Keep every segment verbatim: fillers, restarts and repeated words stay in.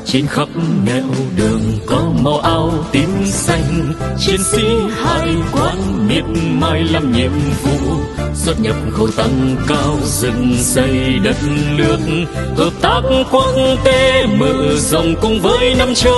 Trên khắp nẻo đường có màu áo tím xanh, chiến sĩ hải quân miệt mài làm nhiệm vụ, xuất nhập khẩu tăng cao dựng xây đất nước, hợp tác quốc tế mở rộng cùng với năm châu.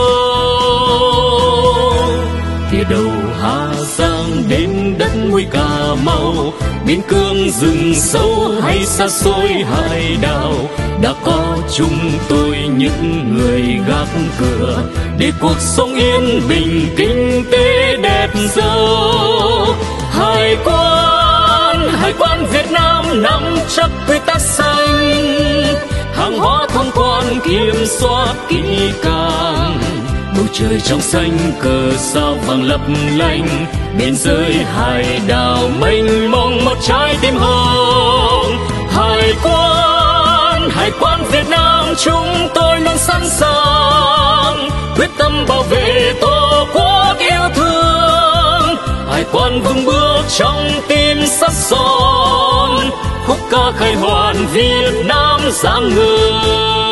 Phía đầu Hà Giang đến đất mũi Cà Mau, biên cương rừng sâu hay xa xôi hải đảo, đã có chúng tôi những người gác cửa để cuộc sống yên bình, kinh tế đẹp giàu. Hải quan, hải quan Việt Nam nắm chắc quy tắc xanh, hàng hóa thông quan kiểm soát kỹ càng. Bầu trời trong xanh cờ sao vàng lấp lánh, biên giới hải đảo mênh mông một trái tim hồng. Hải quan, hải quan Việt Nam chúng tôi luôn sẵn sàng, quyết tâm bảo vệ tổ quốc yêu thương. Hải quan vững bước trong tim sắc son, khúc ca khai hoàn Việt Nam rạng ngời.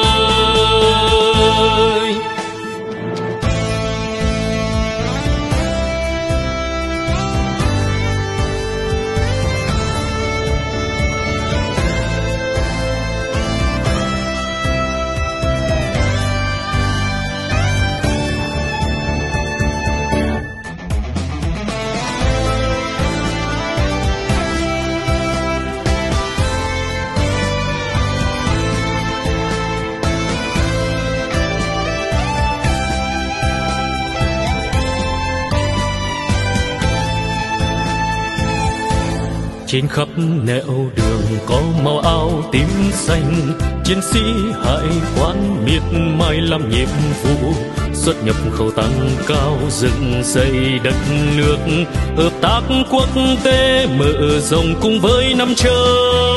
Trên khắp nẻo đường có màu áo tím xanh, chiến sĩ hải quan miệt mài làm nhiệm vụ, xuất nhập khẩu tăng cao dựng xây đất nước, hợp tác quốc tế mở rộng cùng với năm châu.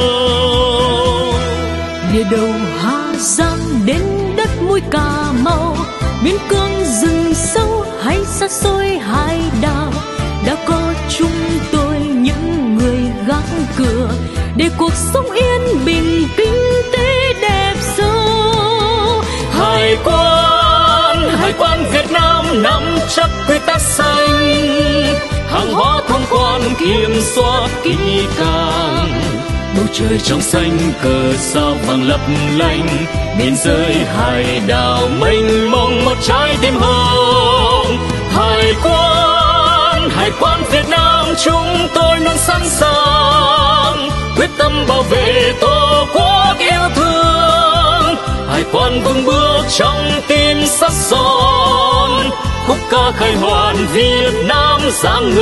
Địa đầu Hà Giang đến đất mũi Cà Mau, biên cương rừng sâu hay xa xôi hải đảo, đã có chúng tôi những người gác cửa để cuộc sống yên bình, kinh tế đẹp giàu. Hải quan, hải quan Việt Nam nắm chắc quy tắc xanh, hàng hóa thông quan kiểm soát kỹ càng. Bầu trời trong xanh cờ sao vàng lấp lánh, biên giới hải đảo mênh mông một trái tim hồng. Hải quan, hải quan Việt Nam chúng tôi luôn sẵn sàng, quyết tâm bảo vệ tổ quốc yêu thương. Hải quan vững bước trong tim sắc son, khúc ca khai hoàn Việt Nam rạng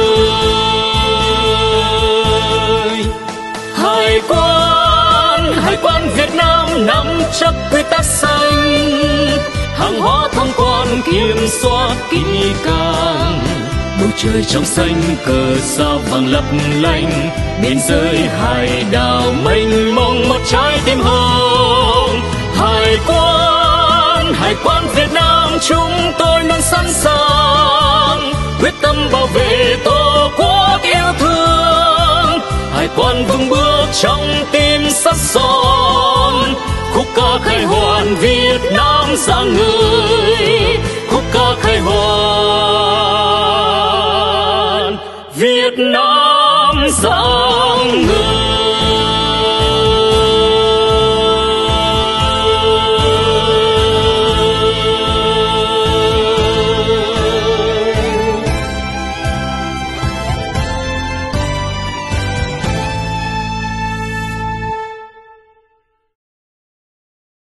ngời. Hải quan, hải quan Việt Nam nắm chắc quy tắc xanh, hàng hóa thông quan kiểm soát kỹ càng. Bầu trời trong xanh cờ sao vàng lấp lánh, biên giới hải đảo mênh mông một trái tim hồng. Hải quan, hải quan Việt Nam chúng tôi luôn sẵn sàng, quyết tâm bảo vệ tổ quốc yêu thương. Hải quan vững bước trong tim sắc son, khúc ca khai hoàn Việt Nam rạng ngời, khúc ca khai hoàn Việt Nam rạng